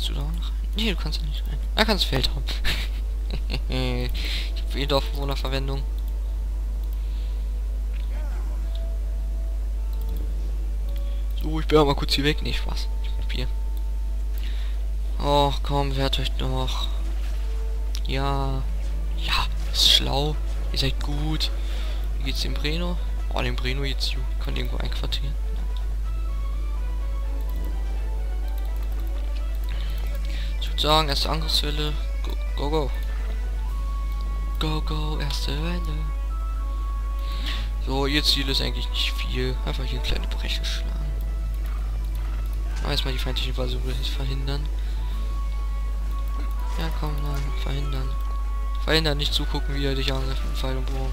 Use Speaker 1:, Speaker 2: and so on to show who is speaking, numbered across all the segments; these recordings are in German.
Speaker 1: Kannst du da auch noch rein? Nee, du kannst da nicht rein. Ah, kannst Feld haben. Ich hab für jede Dorfbewohnerverwendung. So, ich bin mal kurz hier weg. Nee, Spaß. Ich hab Bier. Och, komm, wehrt euch noch. Ja. Ja, ist schlau. Ihr seid gut. Wie geht's dem Breno? Oh, dem Breno jetzt gut. Kann irgendwo einquartieren. Ich würde sagen, erste Angriffswelle. Go, go, go. Go, go, erste Welle. So, ihr Ziel ist eigentlich nicht viel. Einfach hier eine kleine Breche schlagen. Aber erstmal die feindlichen Versuche verhindern. Ja, komm, nein, verhindern. Verhindern, nicht zugucken, wie er dich angreift mit Pfeil und Bogen.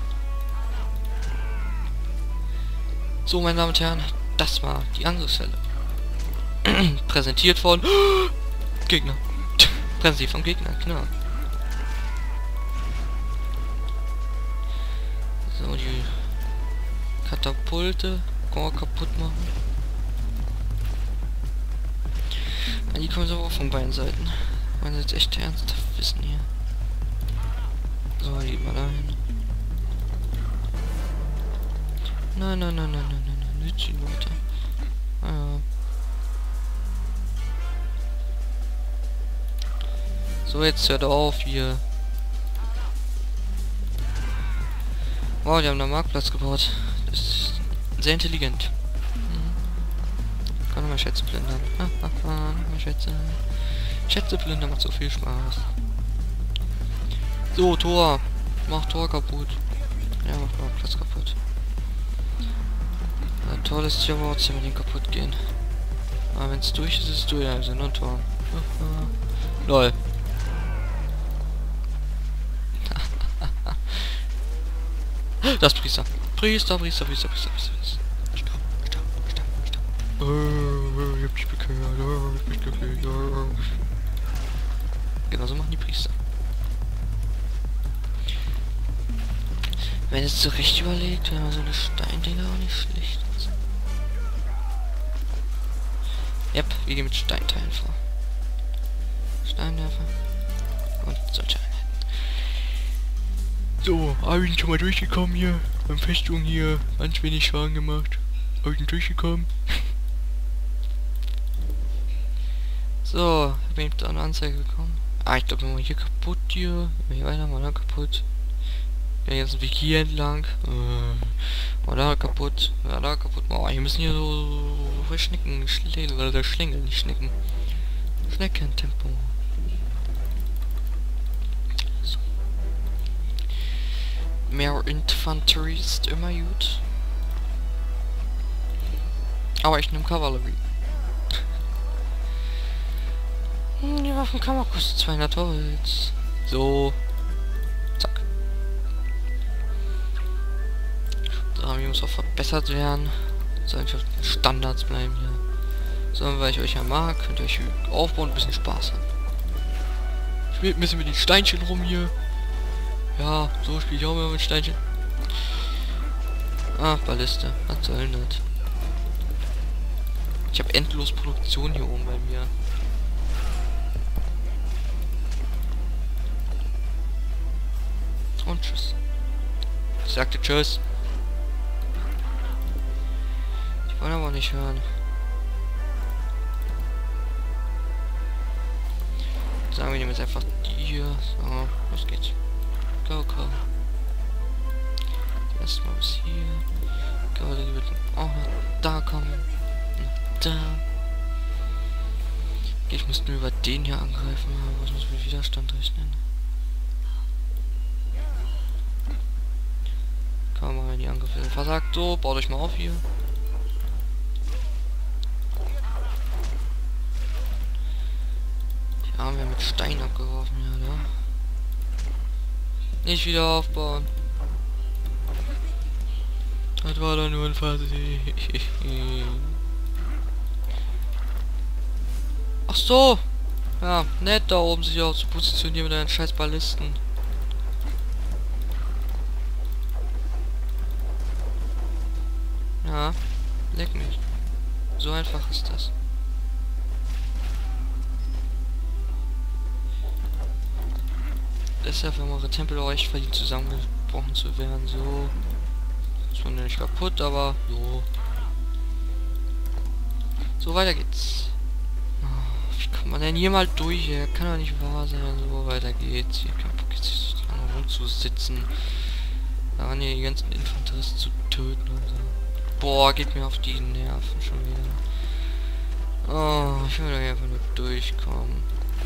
Speaker 1: So, meine Damen und Herren, das war die Angriffswelle. Präsentiert von Gegner. Präsentiert vom Gegner, klar. So, die Katapulte kann man kaputt machen. Ja, die kommen so auch von beiden Seiten. Wollen sie jetzt echt ernsthaft wissen hier. So, die mal dahin. Nein, nein, nein, nein, nein, nein, nein, nicht die Leute. Ah. So, jetzt hört auf hier. Wow, die haben da einen Marktplatz gebaut. Das ist sehr intelligent. Kann nochmal Schätze plündern. Nochmal Schätze. Schätze plündern macht so viel Spaß. So, Tor. Mach Tor kaputt. Ja, mach Marktplatz kaputt. Ja, Tor lässt sich aber auch ziemlich kaputt gehen. Aber wenn es durch ist, ist es durch. Also nur ein Tor. Lol. Das Priester. Priester. Stopp. Ich hab dich bekehrt. Ich bin gekehrt. Genau so machen die Priester. Wenn es so recht überlegt, wäre so eine Steindinger auch nicht schlecht. Yep, wir gehen mit Steinteilen vor. Steinwerfer und solche Einheiten. So, habe ich schon mal durchgekommen hier. Beim Festung hier. Ganz wenig Schaden gemacht. Habe ich durchgekommen. So, bin ich da eine Anzeige bekommen. Ah, ich glaube, wir hier kaputt hier. Hier weiter, mal da kaputt. Ja, jetzt sind wir hier entlang. Mal da kaputt. Ja, da kaputt. Oh, hier müssen hier so Schnecken, Schlängel, nicht Schnecken. Schneckentempo. So. Mehr Infanterie ist immer gut. Aber ich nehme Kavallerie. Die Waffenkammer kostet 200 Holz. So. Zack. Die Armee muss auch verbessert werden. Soll ich auf den Standards bleiben hier. So, weil ich euch ja mag, könnt ihr euch aufbauen und ein bisschen Spaß haben. Spielt ein bisschen mit den Steinchen rum hier. Ja, so spiele ich auch immer mit Steinchen. Ah, Balliste. Was soll denn das? Ich habe endlos Produktion hier oben bei mir. Und tschüss. Ich sagte tschüss. Die wollen aber nicht hören. Sagen wir nehmen jetzt einfach die hier. So, los geht's. Go, go. Erstmal bis hier. Go, die wird auch noch da kommen. Noch da. Okay, ich muss nur über den hier angreifen, aber ich muss mit Widerstand rechnen. Kann man die Angriffe versagt. So, baut euch mal auf hier. Die haben wir mit Stein abgeworfen, ja, ne? Nicht wieder aufbauen. Das war doch nur ein Versehen. Ach so. Ja, nett da oben sich auch zu positionieren mit deinen scheiß Ballisten. Ja, leck mich. So einfach ist das. deshalb haben eure Tempel auch echt verdient, zusammengebrochen zu werden. So. Zwar nicht kaputt, aber so. So, weiter geht's. Oh, wie kommt man denn hier mal durch? Ja, kann doch nicht wahr sein. So, weiter geht's. Hier kein Bock jetzt nicht so lange rumzusitzen. Daran hier die ganzen Infanteristen zu töten und so. Boah, geht mir auf die Nerven schon wieder. Oh, ich will da einfach nur durchkommen.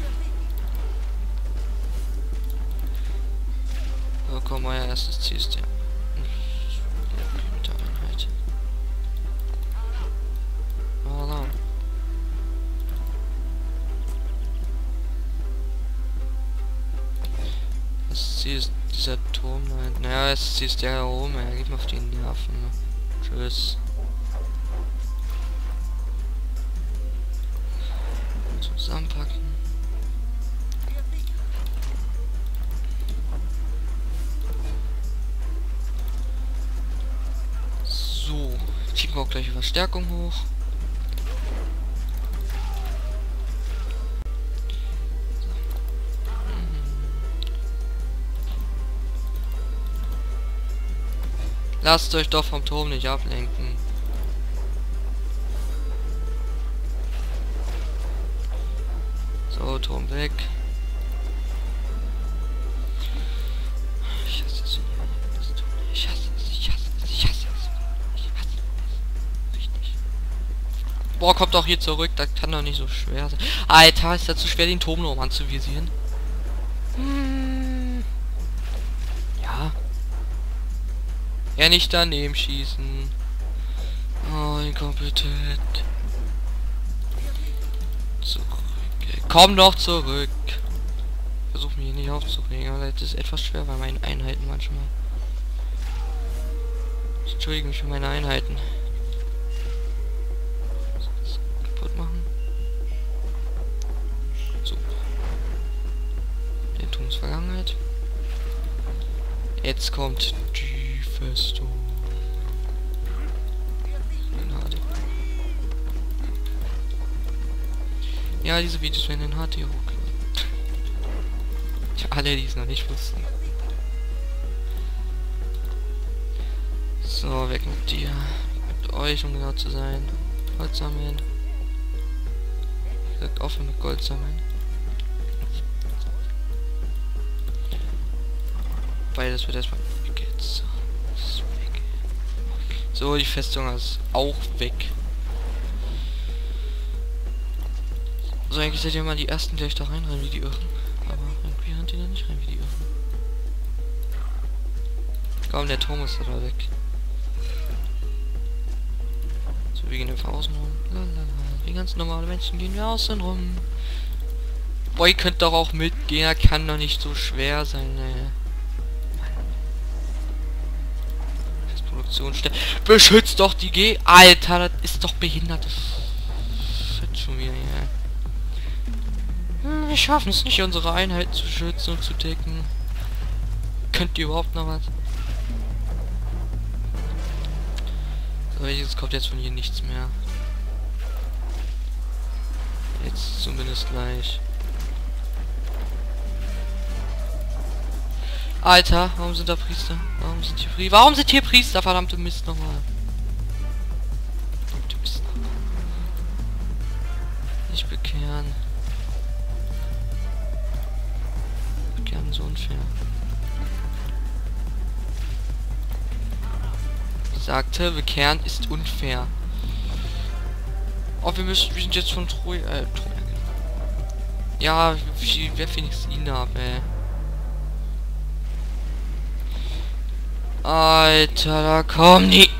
Speaker 1: So, komm, euer erstes Ziel ist der mit der Einheit. Voilà. Das Ziel ist dieser Turm. Naja, das Ziel ist der da oben. Er geht mir auf die Nerven. Tschüss. Zusammenpacken. So, schicken wir auch gleich Verstärkung hoch. Lasst euch doch vom Turm nicht ablenken. So, Turm weg. Ich hasse es. Ich hasse es. Ich hasse es. Ich hasse es. Ich hasse es. Richtig. Boah, kommt doch hier zurück. Das kann doch nicht so schwer sein. Alter, ist das zu schwer, den Turm noch anzuvisieren? Ja. Ja, nicht daneben schießen. Oh, inkompetent. Zurück. Komm doch zurück. Versuch mich hier nicht aufzuregen, aber das ist etwas schwer bei meinen Einheiten manchmal. Ich entschuldige mich für meine Einheiten. Kaputt machen. So. Der Turm ist Vergangenheit. Jetzt kommt die Festung. Ja, diese Videos werden in HD hochgeladen. Für alle, die es noch nicht wussten. So, weg mit dir. Mit euch, um genau zu sein. Holz sammeln. Direkt aufhören mit Gold sammeln. Weil das wird erstmal weg jetzt. Das ist weg. So, die Festung ist auch weg. So, eigentlich seid ihr mal die ersten, die euch da reinrennen wie die Irren. Aber irgendwie rennt ihr da nicht rein wie die Irren. Komm, der Turm ist da weg. So, wir gehen einfach außen rum. Lalala. Wie ganz normale Menschen gehen wir außen rum. Boah, ihr könnt doch auch mitgehen, er kann doch nicht so schwer sein, ne. Das Produktionsstelle. Beschützt doch die G. Alter, das ist doch behindert. Das ist schon wieder, ja. Wir schaffen es nicht, unsere Einheit zu schützen und zu decken. Könnt ihr überhaupt noch was? So, jetzt kommt jetzt von hier nichts mehr. Jetzt zumindest gleich. Alter, warum sind da Priester? Warum sind hier Priester? Warum sind hier Priester? Verdammte Mist nochmal. Verdammte Mist nochmal. Nicht bekehren. Bekehren so unfair. Ich sagte, bekehren ist unfair. Oh, wir sind jetzt von Troja. Ja, wer Phoenix ihn ab, ey. Alter, da kommen die.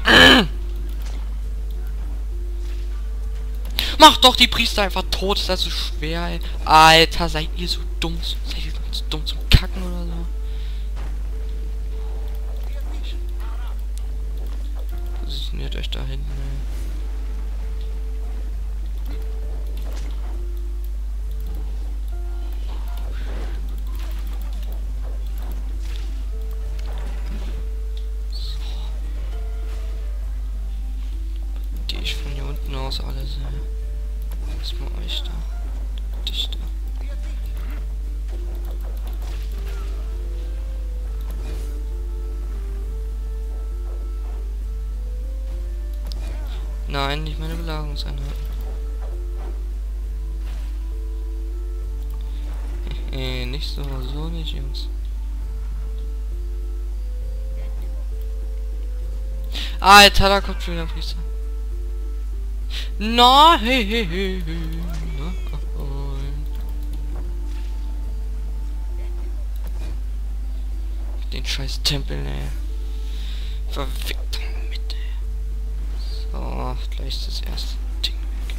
Speaker 1: Macht doch die Priester einfach tot, ist das so schwer, ey. Alter, seid ihr so dumm? Seid ihr so dumm zum Kacken oder so? Positioniert euch da hinten, ey. Aus alles, erstmal euch da, dich da. Nein, nicht meine Belagerungseinheiten. Nicht so, so nicht, Jungs. Alter, da kommt schon wieder ein Priester. Nein! Den scheiß Tempel, ey. Verfickt damit, ey. So, gleich ist das erste Ding weg.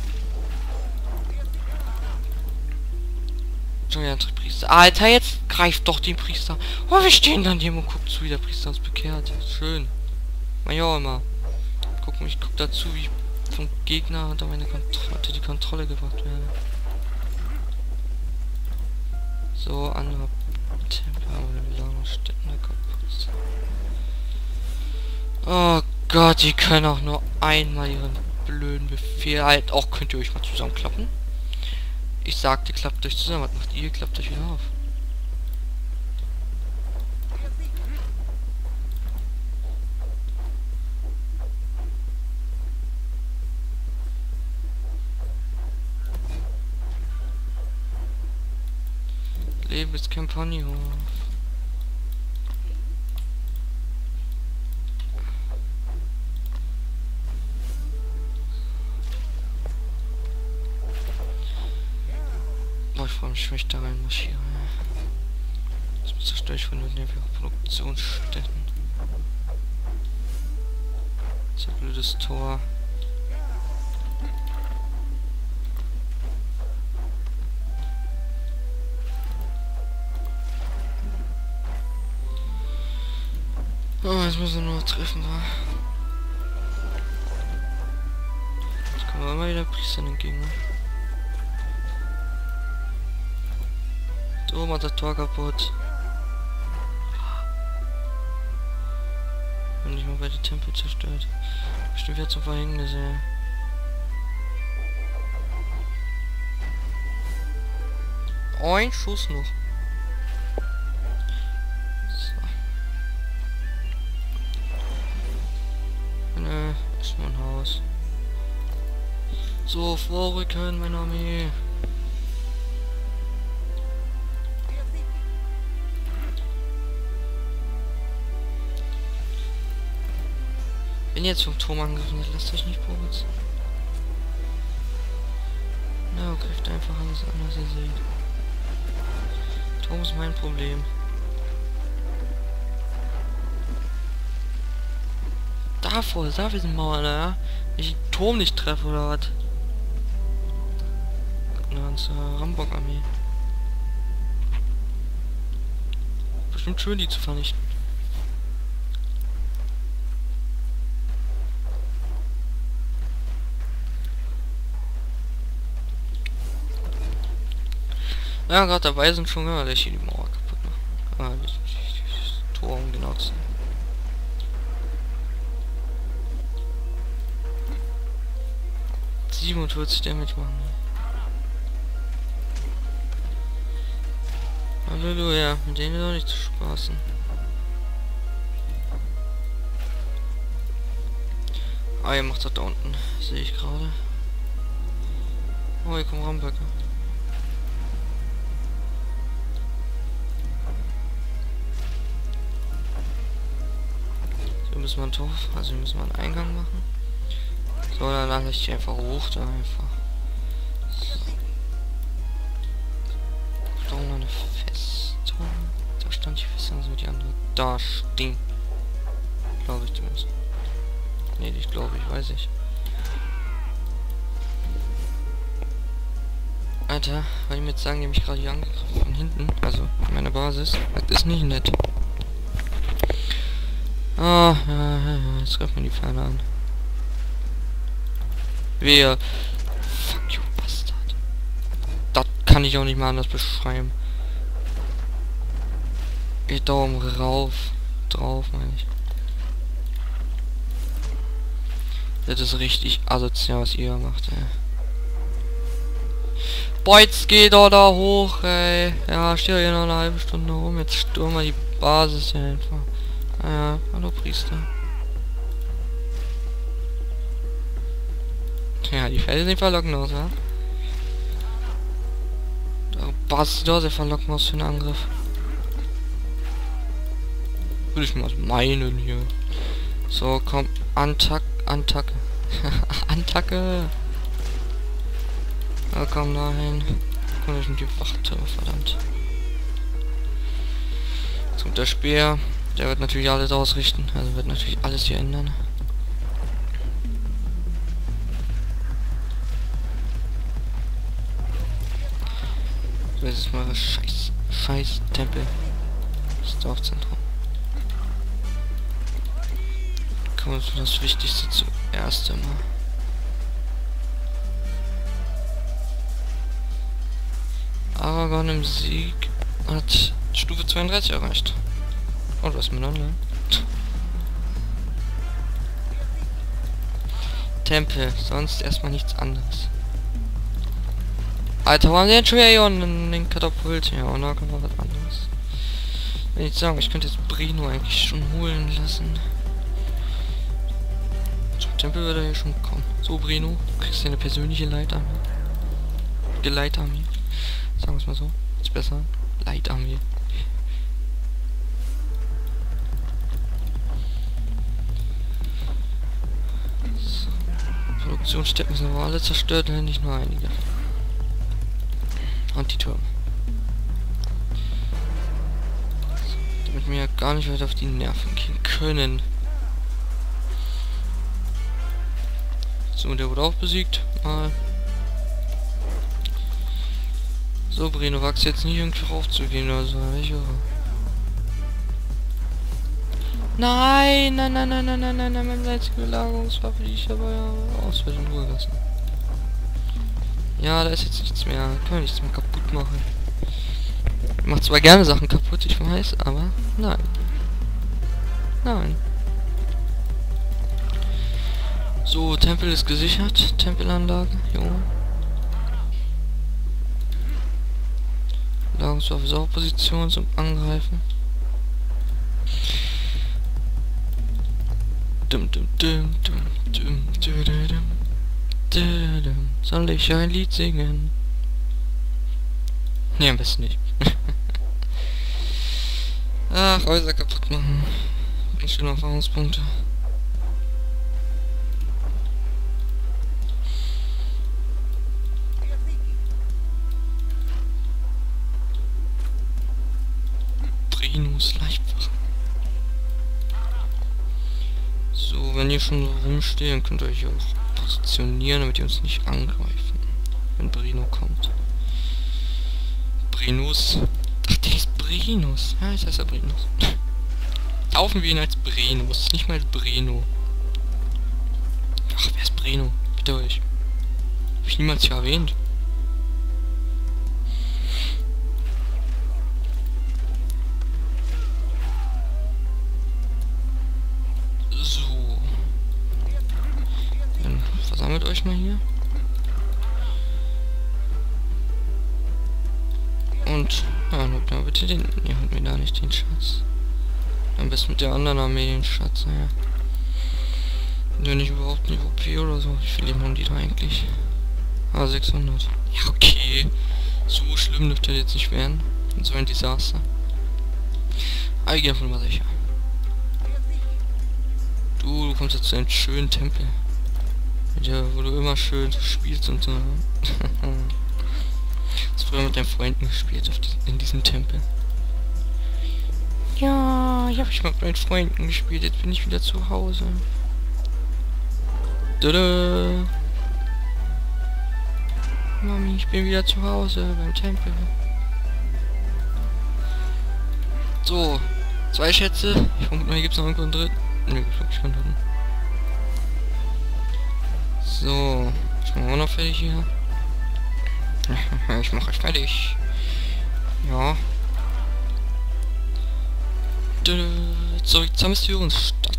Speaker 1: Schon wieder ein Priester. Alter, jetzt greift doch den Priester. Oh, wir stehen dann hier und guckt zu, wie der Priester uns bekehrt. Schön. Mach ich auch immer. Ich guck dazu, wie ich vom Gegner unter die Kontrolle gebracht werde. So, andere Tempel oder Belagerungsstätten kaputt. Oh Gott, die können auch nur einmal ihren blöden Befehl halt. Auch könnt ihr euch mal zusammenklappen? Ich sagte, klappt euch zusammen. Was macht ihr? Klappt euch wieder auf. Leben ist Campagno. Boah, ich freue mich, wenn ich da reinmarschiere. Das zerstöre ich von den Produktionsstätten. Das ist ein blödes Tor. Oh, jetzt müssen wir nur noch treffen, wa? Jetzt kommen wir mal wieder Priestern entgegen, ne? So, macht das Tor kaputt. Und nicht mal bei den Tempel zerstört. Bestimmt wieder zum Verhängnis, ey. Ein Schuss noch. Ist nur ein Haus. So, vorrücken, meine Armee. Wenn ihr jetzt vom Turm angegriffen seid, lasst euch nicht provozieren. Na, greift einfach alles an, was ihr seht. Turm ist mein Problem. Davor, da wir sind Mauern, ja? Wenn ich den Turm nicht treffe oder was? Eine ganze Rambock-Armee. Bestimmt schön, die zu vernichten. Ja, gerade dabei sind schon, ja, ich hier die Mauer kaputt mache. Das Tor, um genau zu sein. 47 Damage machen. Halleluja, mit denen ist auch nicht zu spaßen. Ah, ihr macht das da unten, sehe ich gerade. Oh, hier kommen Ramböcke. So müssen wir ein Tor, also wir müssen wir einen Eingang machen. So, dann lasse ich die einfach hoch, da einfach. So. Da noch eine Festung. Da stand die Festung, so die andere. Da stinkt. Glaube ich zumindest. Nee, ich glaube, ich weiß ich. Alter, weil die mir jetzt sagen, die haben mich gerade hier angegriffen von hinten, also meine Basis. Das ist nicht nett. Ah, jetzt greift man die Pfeile an. Wer? Fuck you, Bastard. Das kann ich auch nicht mal anders beschreiben. Ich Daumen rauf. Drauf, meine ich. Das ist richtig asozial, was ihr macht, ey. Boah, jetzt geht doch da hoch, ey. Ja, steht hier noch eine halbe Stunde rum. Jetzt stürmen wir die Basis hier einfach. Ah ja, hallo Priester. Ja, die Felsen sehen verlockend aus, ja? Der Bass sieht auch sehr verlockend aus für einen Angriff. Würde ich mal meinen hier. So, komm. Antacke. Antacke. Ja, komm dahin. Komm, ich mit die Wachte, verdammt. Jetzt kommt der Speer. Der wird natürlich alles ausrichten. Also wird natürlich alles hier ändern. So, jetzt ist mal scheiß Tempel. Das Dorfzentrum. Kommen wir zu das Wichtigste zuerst einmal. Aragorn im Sieg hat Stufe 32 erreicht. Oh, was mit online? Tempel, sonst erstmal nichts anderes. Alter, warum denn schon hier den Katapult? Ja, und da kommt noch was anderes. Wenn ich sagen, ich könnte jetzt Brino eigentlich schon holen lassen. Zum Tempel würde er ja schon kommen. So, Brino, du kriegst eine persönliche Leitarmee. Geleitarmee. Sagen wir es mal so. Ist besser. Leitarmee. So. Produktionsstätten sind aber alle zerstört, nicht nur einige. Und die Türme. So, damit wir gar nicht weiter auf die Nerven gehen können. So, der wurde auch besiegt. Mal. So, Brino, wachst jetzt nicht irgendwie raufzugehen oder so. Ich höre. Nein, meine einzige Belagerungswaffe, die ich aber ja auswählen in Ruhe lassen. Ja, da ist jetzt nichts mehr. Kann man nichts mehr kaputt machen. Macht zwar gerne Sachen kaputt, ich weiß, aber nein. Nein. So, Tempel ist gesichert. Tempelanlage, jo. Belagerungswaffe ist auch Position zum Angreifen. Soll ich ein Lied singen? Ne, am besten nicht. Ach, Häuser kaputt machen. Bringt schon Erfahrungspunkte. Brinos Leibwache. So, wenn ihr schon so rumstehen, könnt ihr euch auch positionieren, damit ihr uns nicht angreifen, wenn Brino kommt. Brinus. Ach, der ist Brinus. Ja, ich heiße Brinus. Taufen wir ihn als Brinus, nicht mal als Brino. Ach, wer ist Brino? Bitte euch. Hab ich niemals hier erwähnt. So. Dann versammelt euch mal hier. Und, ja, nehmt mal bitte den, ihr holt mir da nicht den Schatz. Am besten mit der anderen Armee den Schatz, naja. Wenn ich überhaupt nicht OP oder so. Wie viel Leben haben die da eigentlich? Ah, 600. Ja, okay. So schlimm dürfte jetzt nicht werden. So ein Desaster. Aber ich gehe davon mal sicher. Du kommst jetzt zu einem schönen Tempel. Wo du immer schön spielst und so. Hast früher mit deinen Freunden gespielt in diesem Tempel. Ja, ich habe mich mal mit meinen Freunden gespielt. Jetzt bin ich wieder zu Hause. Tada! Mami, ich bin wieder zu Hause beim Tempel. So, 2 Schätze. Ich vermute mal, hier gibt es noch irgendwo einen dritten. Ne, gibt es wirklich keinen dritten. So, ich bin auch noch fertig hier. Ich mache euch fertig. Ja. Zurück zur Missionsstadt.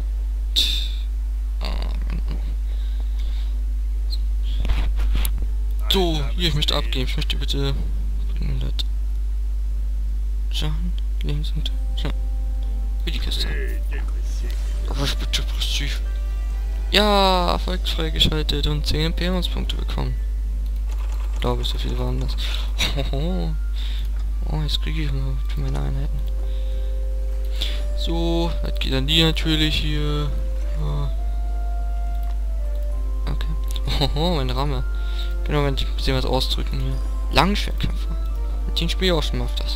Speaker 1: So, hier, ich möchte abgeben. Ich möchte bitte 100 Schaden links und ja. Wie die Kiste. Aber ich bitte passiv. Ja, Erfolg freigeschaltet und 10 Imperiumspunkte bekommen. Glaube ich, so viel waren das. Oh, jetzt kriege ich mal für meine Einheiten. So, das geht an die natürlich hier. Okay. Meine Ramme. Genau, wenn ich ein bisschen was ausdrücken hier. Langschwertkämpfer. Mit denen spiele ich auch schon mal auf das.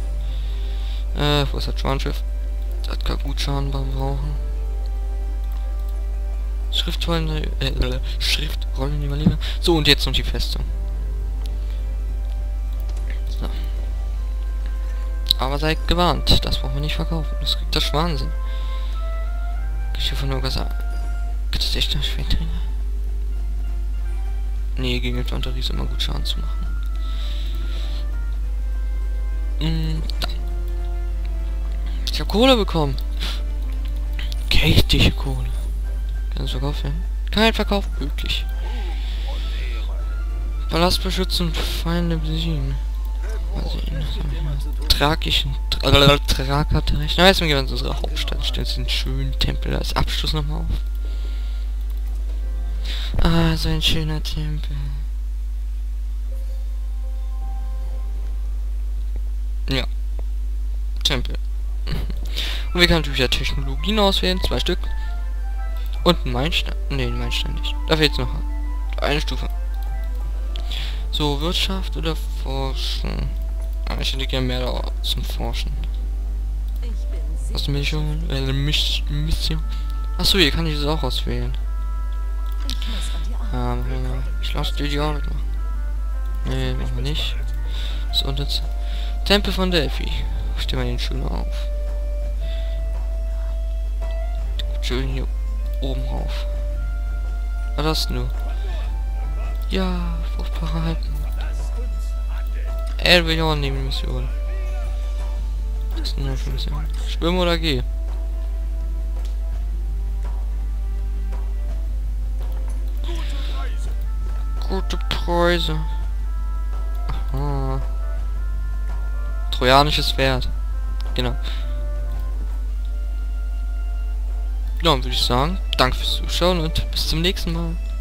Speaker 1: Wo ist das Schwanschiff? Das kann gut Schaden brauchen. Schriftrollen, Schriftrollen lieber lieber. So, und jetzt noch die Festung. So. Aber seid gewarnt, das brauchen wir nicht verkaufen. Das kriegt das Wahnsinn. Geschirr von Nogasa. Gibt es echt ein Schwerträger? Nee, gegen den Infanterie ist immer gut Schaden zu machen. Da. Ich habe Kohle bekommen. Kächtige Kohle. Kann es verkauft werden? Kein Verkauf möglich. Palast beschützen, Feinde besiegen. Mal sehen. Thrakischen Thrakerteich. Na, jetzt gehen wir in unsere Hauptstadt. Stellen Sie den schönen Tempel als Abschluss nochmal auf. Ah, so ein schöner Tempel. Ja. Tempel. Und wir können natürlich ja Technologien auswählen. 2 Stück. Und ein Meilenstein. Ne, ein Meilenstein nicht. Da fehlt noch eine Stufe. So, Wirtschaft oder Forschen? Ah, ich hätte gerne mehr da zum Forschen. Was du mir schon? Mission. Achso, hier kann ich das auch auswählen. Ich lasse dir die Arbeit machen. Ne, machen wir nicht. So, und jetzt Tempel von Delphi. Stellen wir den schön auf. Schön hier oben rauf. Was hast du? Ja, fruchtbare Halten. Will ich auch nehmen, Mission. Das ist nur für Mission. Schwimmen oder geh? Gute Preise. Aha. Trojanisches Pferd. Genau. Ja, dann würde ich sagen, danke fürs Zuschauen und bis zum nächsten Mal.